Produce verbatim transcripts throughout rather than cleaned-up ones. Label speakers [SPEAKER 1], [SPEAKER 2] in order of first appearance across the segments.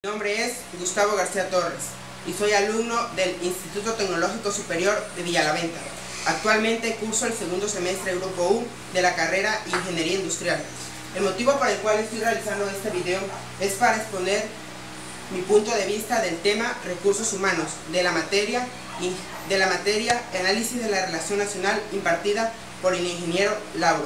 [SPEAKER 1] Mi nombre es Gustavo García Torres y soy alumno del Instituto Tecnológico Superior de Villalaventa. Actualmente curso el segundo semestre Grupo U de la carrera Ingeniería Industrial. El motivo por el cual estoy realizando este video es para exponer mi punto de vista del tema recursos humanos de la materia, de la materia Análisis de la Relación Nacional impartida por el ingeniero Lauro.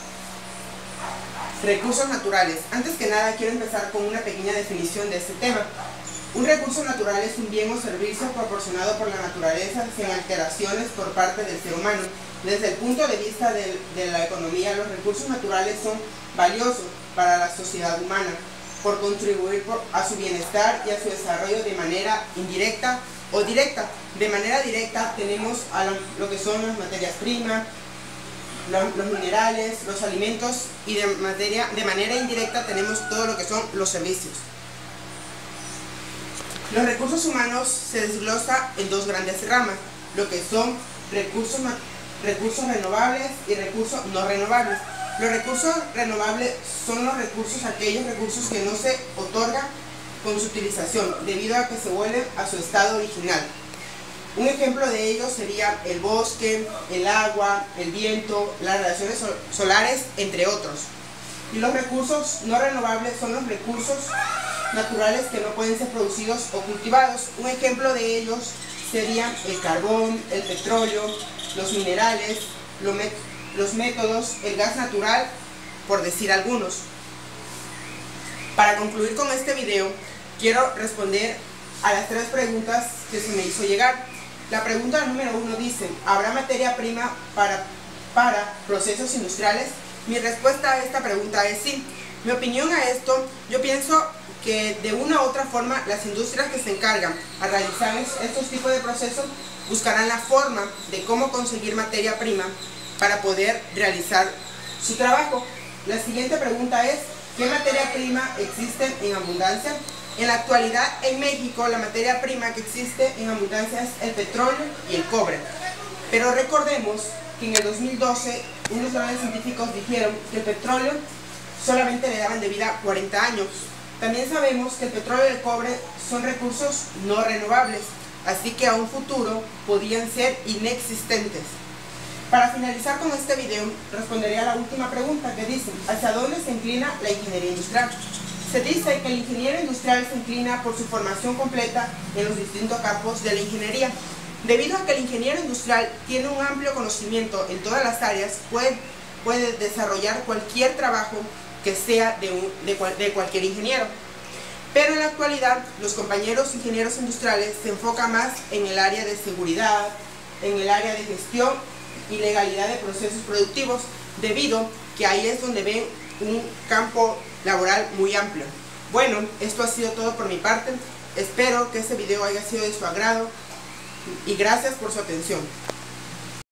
[SPEAKER 1] Recursos naturales. Antes que nada quiero empezar con una pequeña definición de este tema. Un recurso natural es un bien o servicio proporcionado por la naturaleza sin alteraciones por parte del ser humano. Desde el punto de vista de, de la economía, los recursos naturales son valiosos para la sociedad humana por contribuir por, a su bienestar y a su desarrollo de manera indirecta o directa. De manera directa tenemos a la, lo que son las materias primas, los, los minerales, los alimentos, y de, materia, de manera indirecta tenemos todo lo que son los servicios. Los recursos humanos se desglosa en dos grandes ramas, lo que son recursos, recursos renovables y recursos no renovables. Los recursos renovables son los recursos, aquellos recursos que no se otorgan con su utilización, debido a que se vuelven a su estado original. Un ejemplo de ello sería el bosque, el agua, el viento, las radiaciones solares, entre otros. Y los recursos no renovables son los recursos naturales que no pueden ser producidos o cultivados. Un ejemplo de ellos serían el carbón, el petróleo, los minerales, los métodos, el gas natural, por decir algunos. Para concluir con este video, quiero responder a las tres preguntas que se me hizo llegar. La pregunta número uno dice: ¿habrá materia prima para, para procesos industriales? Mi respuesta a esta pregunta es sí. Mi opinión a esto, yo pienso que de una u otra forma las industrias que se encargan a realizar estos tipos de procesos buscarán la forma de cómo conseguir materia prima para poder realizar su trabajo. La siguiente pregunta es: ¿qué materia prima existe en abundancia? En la actualidad en México la materia prima que existe en abundancia es el petróleo y el cobre. Pero recordemos que en el dos mil doce unos grandes científicos dijeron que el petróleo solamente le daban de vida cuarenta años. También sabemos que el petróleo y el cobre son recursos no renovables, así que a un futuro podían ser inexistentes. Para finalizar con este video, responderé a la última pregunta que dice: ¿hacia dónde se inclina la ingeniería industrial? Se dice que el ingeniero industrial se inclina por su formación completa en los distintos campos de la ingeniería. Debido a que el ingeniero industrial tiene un amplio conocimiento en todas las áreas, puede, puede desarrollar cualquier trabajo que sea de, un, de, cual, de cualquier ingeniero. Pero en la actualidad, los compañeros ingenieros industriales se enfocan más en el área de seguridad, en el área de gestión y legalidad de procesos productivos, debido que ahí es donde ven un campo laboral muy amplio. Bueno, esto ha sido todo por mi parte. Espero que este video haya sido de su agrado y gracias por su atención.